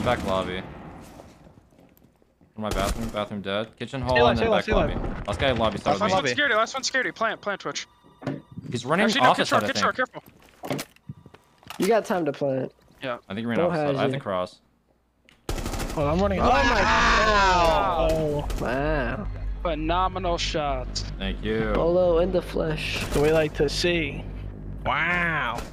Back lobby. My bathroom dead. Kitchen hall and then back lobby. Last guy lobby side. Last one security, last one security. Plant Twitch. He's running office side, I think. Careful. You got time to plant. Yeah. I think we're in office side. I have to cross. Oh, I'm running. Oh my god. Oh. Wow. Phenomenal shots. Thank you. Beaulo in the flesh. We like to see. Wow.